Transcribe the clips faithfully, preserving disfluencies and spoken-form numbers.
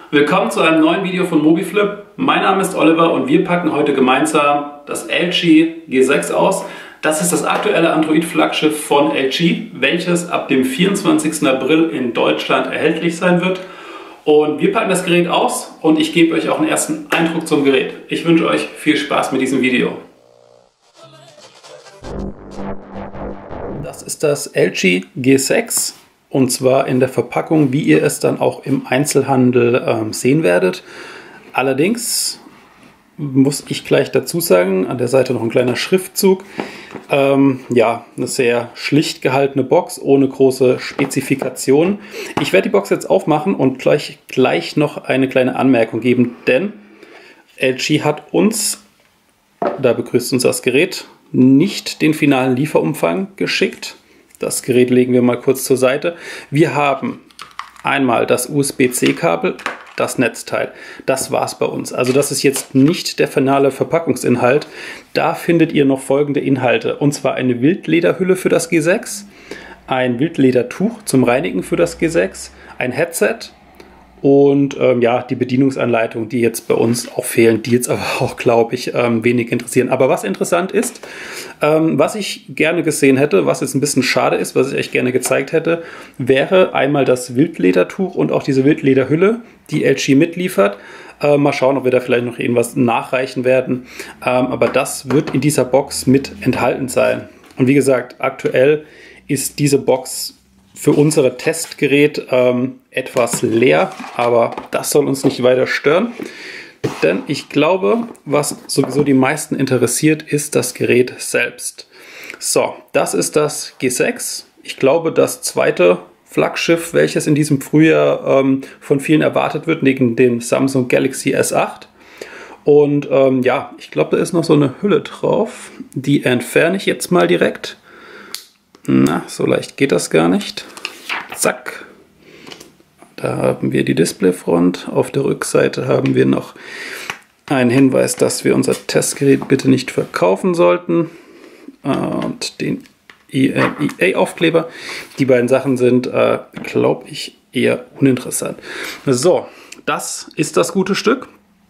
Willkommen zu einem neuen Video von Mobiflip. Mein Name ist Oliver und wir packen heute gemeinsam das L G G sechs aus. Das ist das aktuelle Android-Flaggschiff von L G, welches ab dem vierundzwanzigsten April in Deutschland erhältlich sein wird. Und wir packen das Gerät aus und ich gebe euch auch einen ersten Eindruck zum Gerät. Ich wünsche euch viel Spaß mit diesem Video. Das ist das L G G sechs. Und zwar in der Verpackung, wie ihr es dann auch im Einzelhandel ähm, sehen werdet. Allerdings muss ich gleich dazu sagen, an der Seite noch ein kleiner Schriftzug. Ähm, ja, eine sehr schlicht gehaltene Box ohne große Spezifikation. Ich werde die Box jetzt aufmachen und gleich, gleich noch eine kleine Anmerkung geben, denn L G hat uns, da begrüßt uns das Gerät, nicht den finalen Lieferumfang geschickt. Das Gerät legen wir mal kurz zur Seite. Wir haben einmal das U S B C Kabel, das Netzteil. Das war's bei uns. Also das ist jetzt nicht der finale Verpackungsinhalt. Da findet ihr noch folgende Inhalte. Und zwar eine Wildlederhülle für das G sechs, ein Wildledertuch zum Reinigen für das G sechs, ein Headset und ähm, ja, die Bedienungsanleitung, die jetzt bei uns auch fehlen, die jetzt aber auch, glaube ich, ähm, wenig interessieren. Aber was interessant ist, ähm, was ich gerne gesehen hätte, was jetzt ein bisschen schade ist, was ich euch gerne gezeigt hätte, wäre einmal das Wildledertuch und auch diese Wildlederhülle, die L G mitliefert. Äh, mal schauen, ob wir da vielleicht noch irgendwas nachreichen werden. Ähm, aber das wird in dieser Box mit enthalten sein. Und wie gesagt, aktuell ist diese Box für unser Testgerät ähm, etwas leer, aber das soll uns nicht weiter stören, denn ich glaube, was sowieso die meisten interessiert, ist das Gerät selbst. So, das ist das G sechs. Ich glaube, das zweite Flaggschiff, welches in diesem Frühjahr ähm, von vielen erwartet wird, neben dem Samsung Galaxy S acht. Und ähm, ja, ich glaube, da ist noch so eine Hülle drauf. Die entferne ich jetzt mal direkt. Na, so leicht geht das gar nicht. Zack. Da haben wir die Displayfront. Auf der Rückseite haben wir noch einen Hinweis, dass wir unser Testgerät bitte nicht verkaufen sollten. Und den E M E A-Aufkleber. Die beiden Sachen sind, äh, glaube ich, eher uninteressant. So, das ist das gute Stück.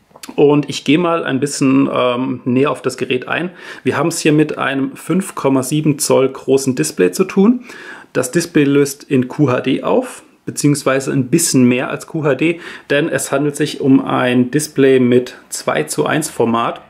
Und ich gehe mal ein bisschen ähm, näher auf das Gerät ein. Wir haben es hier mit einem fünf Komma sieben Zoll großen Display zu tun. Das Display löst in Q H D auf, beziehungsweise ein bisschen mehr als Q H D, denn es handelt sich um ein Display mit zwei zu eins Format.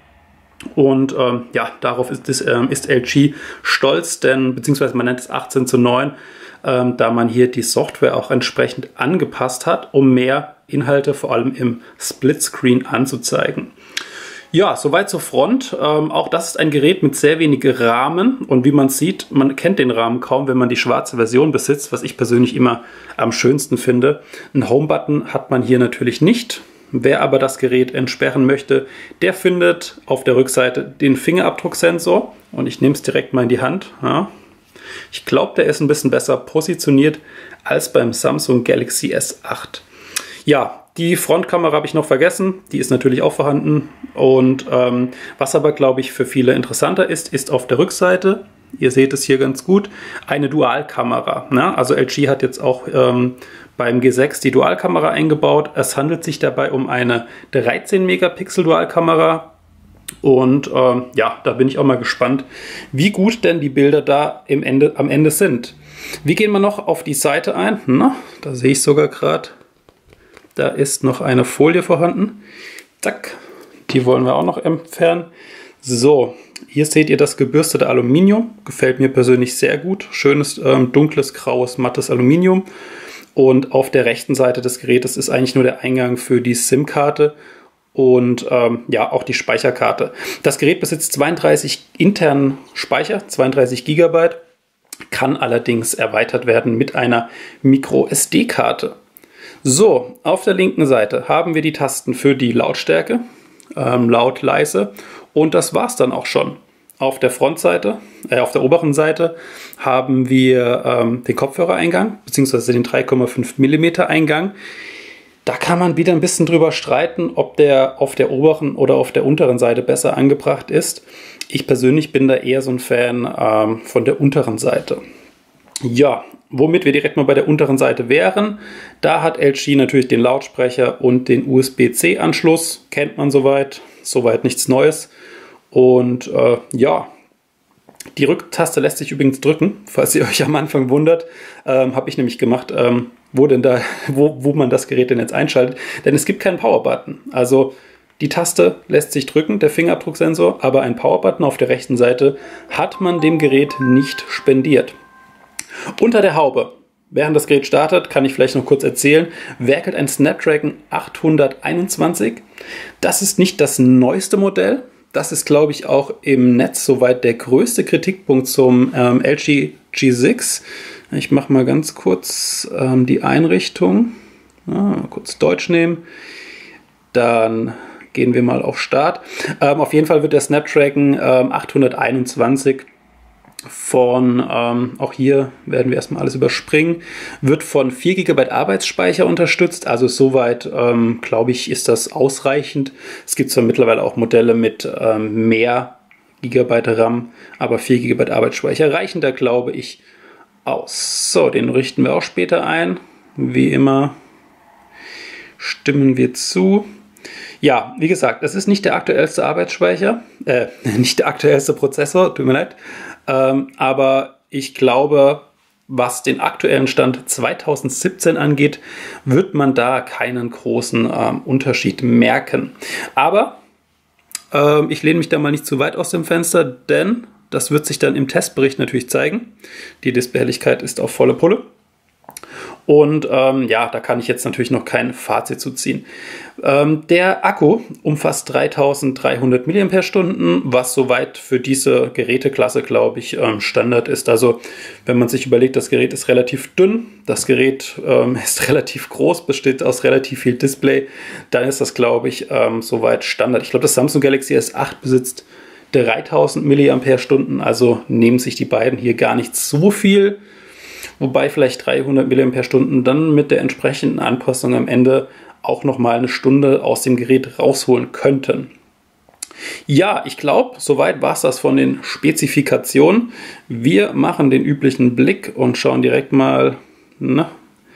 Und ähm, ja, darauf ist, das, ähm, ist L G stolz, denn beziehungsweise man nennt es achtzehn zu neun, ähm, da man hier die Software auch entsprechend angepasst hat, um mehr Inhalte vor allem im Splitscreen anzuzeigen. Ja, soweit zur Front. Ähm, auch das ist ein Gerät mit sehr wenig Rahmen und wie man sieht, man kennt den Rahmen kaum, wenn man die schwarze Version besitzt, was ich persönlich immer am schönsten finde. Einen Home-Button hat man hier natürlich nicht. Wer aber das Gerät entsperren möchte, der findet auf der Rückseite den Fingerabdrucksensor und ich nehme es direkt mal in die Hand. Ja. Ich glaube, der ist ein bisschen besser positioniert als beim Samsung Galaxy S acht. Ja, die Frontkamera habe ich noch vergessen, die ist natürlich auch vorhanden. Und ähm, was aber, glaube ich, für viele interessanter ist, ist auf der Rückseite, ihr seht es hier ganz gut, eine Dualkamera. Ne? Also L G hat jetzt auch ähm, beim G sechs die Dualkamera eingebaut. Es handelt sich dabei um eine dreizehn Megapixel Dualkamera. Und ähm, ja, da bin ich auch mal gespannt, wie gut denn die Bilder da im Ende, am Ende sind. Wie gehen wir noch auf die Seite ein? Na, da sehe ich sogar gerade, da ist noch eine Folie vorhanden. Zack, die wollen wir auch noch entfernen. So, hier seht ihr das gebürstete Aluminium. Gefällt mir persönlich sehr gut. Schönes, ähm, dunkles, graues, mattes Aluminium. Und auf der rechten Seite des Gerätes ist eigentlich nur der Eingang für die SIM-Karte. Und ähm, ja, auch die Speicherkarte. Das Gerät besitzt zweiunddreißig internen Speicher, zweiunddreißig Gigabyte, kann allerdings erweitert werden mit einer Micro S D-Karte. So, auf der linken Seite haben wir die Tasten für die Lautstärke, ähm, laut, leise, und das war's dann auch schon. Auf der Frontseite, äh, auf der oberen Seite haben wir ähm, den Kopfhörereingang, beziehungsweise den drei Komma fünf Millimeter Eingang. Da kann man wieder ein bisschen drüber streiten, ob der auf der oberen oder auf der unteren Seite besser angebracht ist. Ich persönlich bin da eher so ein Fan ähm, von der unteren Seite. Ja, womit wir direkt mal bei der unteren Seite wären, da hat L G natürlich den Lautsprecher und den U S B C Anschluss, kennt man soweit, soweit nichts Neues. Und äh, ja, die Rücktaste lässt sich übrigens drücken, falls ihr euch am Anfang wundert, ähm, habe ich nämlich gemacht, ähm, wo denn da, wo, wo man das Gerät denn jetzt einschaltet, denn es gibt keinen Power-Button. Also die Taste lässt sich drücken, der Fingerabdrucksensor, aber ein Power-Button auf der rechten Seite hat man dem Gerät nicht spendiert. Unter der Haube, während das Gerät startet, kann ich vielleicht noch kurz erzählen, werkelt ein Snapdragon achthunderteinundzwanzig. Das ist nicht das neueste Modell. Das ist, glaube ich, auch im Netz soweit der größte Kritikpunkt zum ähm, L G G sechs. Ich mache mal ganz kurz ähm, die Einrichtung. Ah, kurz Deutsch nehmen. Dann gehen wir mal auf Start. Ähm, auf jeden Fall wird der Snapdragon ähm, achthunderteinundzwanzig von, ähm, auch hier werden wir erstmal alles überspringen, wird von vier Gigabyte Arbeitsspeicher unterstützt. Also soweit, ähm, glaube ich, ist das ausreichend. Es gibt zwar mittlerweile auch Modelle mit ähm, mehr Gigabyte RAM, aber vier Gigabyte Arbeitsspeicher reichen da, glaube ich, aus. So, den richten wir auch später ein. Wie immer stimmen wir zu. Ja, wie gesagt, das ist nicht der aktuellste Arbeitsspeicher, äh, nicht der aktuellste Prozessor, tut mir leid. Ähm, aber ich glaube, was den aktuellen Stand zweitausendsiebzehn angeht, wird man da keinen großen ähm, Unterschied merken. Aber ähm, ich lehne mich da mal nicht zu weit aus dem Fenster, denn das wird sich dann im Testbericht natürlich zeigen. Die Displayhelligkeit ist auf volle Pulle. Und ähm, ja, da kann ich jetzt natürlich noch kein Fazit zu ziehen. Ähm, der Akku umfasst dreitausenddreihundert Milliampere-Stunden, was soweit für diese Geräteklasse, glaube ich, ähm, Standard ist. Also wenn man sich überlegt, das Gerät ist relativ dünn, das Gerät ähm, ist relativ groß, besteht aus relativ viel Display, dann ist das, glaube ich, ähm, soweit Standard. Ich glaube, das Samsung Galaxy S acht besitzt dreitausend Milliampere-Stunden, also nehmen sich die beiden hier gar nicht so viel. Wobei vielleicht dreihundert Milliampere-Stunden dann mit der entsprechenden Anpassung am Ende auch nochmal eine Stunde aus dem Gerät rausholen könnten. Ja, ich glaube, soweit war es das von den Spezifikationen. Wir machen den üblichen Blick und schauen direkt mal, na,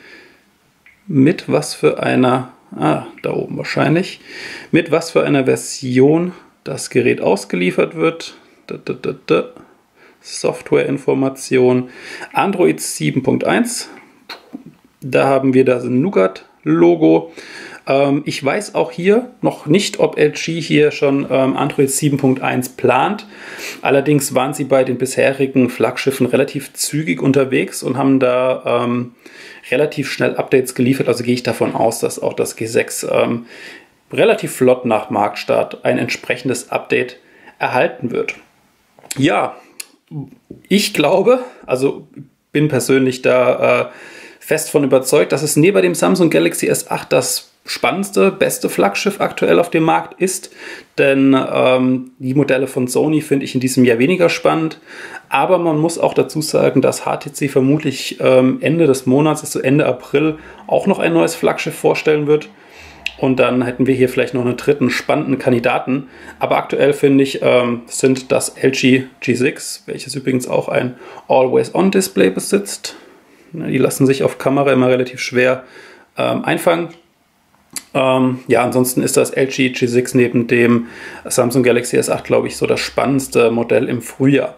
mit was für einer, ah, da oben wahrscheinlich, mit was für einer Version das Gerät ausgeliefert wird. Da, da, da, da. Softwareinformation, Android sieben Punkt eins, da haben wir das Nougat-Logo. Ähm, ich weiß auch hier noch nicht, ob L G hier schon ähm, Android sieben Punkt eins plant. Allerdings waren sie bei den bisherigen Flaggschiffen relativ zügig unterwegs und haben da ähm, relativ schnell Updates geliefert. Also gehe ich davon aus, dass auch das G sechs ähm, relativ flott nach Marktstart ein entsprechendes Update erhalten wird. Ja, ich glaube, also bin persönlich da äh, fest von überzeugt, dass es neben dem Samsung Galaxy S acht das spannendste, beste Flaggschiff aktuell auf dem Markt ist. Denn ähm, die Modelle von Sony finde ich in diesem Jahr weniger spannend. Aber man muss auch dazu sagen, dass H T C vermutlich ähm, Ende des Monats, also Ende April, auch noch ein neues Flaggschiff vorstellen wird. Und dann hätten wir hier vielleicht noch einen dritten spannenden Kandidaten. Aber aktuell finde ich, ähm, sind das L G G sechs, welches übrigens auch ein Always-On-Display besitzt. Die lassen sich auf Kamera immer relativ schwer ähm, einfangen. Ähm, ja, ansonsten ist das L G G sechs neben dem Samsung Galaxy S acht, glaube ich, so das spannendste Modell im Frühjahr.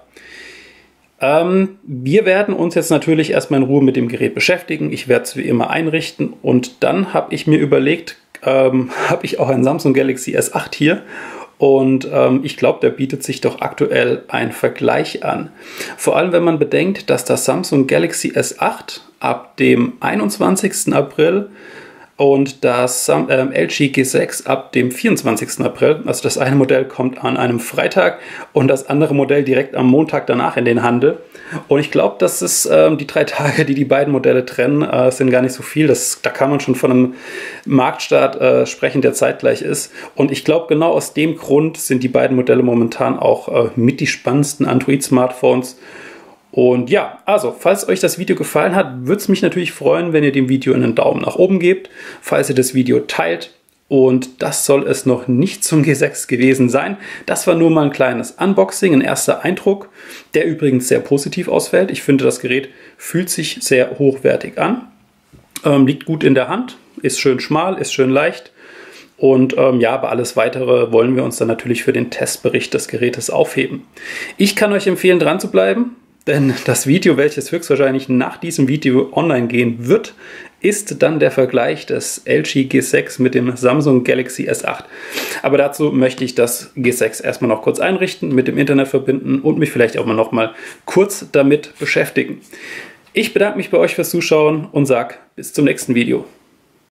Ähm, wir werden uns jetzt natürlich erstmal in Ruhe mit dem Gerät beschäftigen. Ich werde es wie immer einrichten und dann habe ich mir überlegt, ähm, habe ich auch ein Samsung Galaxy S acht hier und ähm, ich glaube, da bietet sich doch aktuell ein Vergleich an. Vor allem, wenn man bedenkt, dass das Samsung Galaxy S acht ab dem einundzwanzigsten April und das ähm, L G G sechs ab dem vierundzwanzigsten April, also das eine Modell kommt an einem Freitag und das andere Modell direkt am Montag danach in den Handel. Und ich glaube, das ist ähm, die drei Tage, die die beiden Modelle trennen, äh, sind gar nicht so viel. Das, da kann man schon von einem Marktstart äh, sprechen, der zeitgleich ist. Und ich glaube, genau aus dem Grund sind die beiden Modelle momentan auch äh, mit die spannendsten Android-Smartphones. Und ja, also, falls euch das Video gefallen hat, würde es mich natürlich freuen, wenn ihr dem Video einen Daumen nach oben gebt. Falls ihr das Video teilt Und das soll es noch nicht zum G sechs gewesen sein. Das war nur mal ein kleines Unboxing, ein erster Eindruck, der übrigens sehr positiv ausfällt. Ich finde, das Gerät fühlt sich sehr hochwertig an, ähm, liegt gut in der Hand, ist schön schmal, ist schön leicht. Und ähm, ja, aber alles Weitere wollen wir uns dann natürlich für den Testbericht des Gerätes aufheben. Ich kann euch empfehlen, dran zu bleiben. Denn das Video, welches höchstwahrscheinlich nach diesem Video online gehen wird, ist dann der Vergleich des L G G sechs mit dem Samsung Galaxy S acht. Aber dazu möchte ich das G sechs erstmal noch kurz einrichten, mit dem Internet verbinden und mich vielleicht auch mal noch mal kurz damit beschäftigen. Ich bedanke mich bei euch fürs Zuschauen und sage bis zum nächsten Video.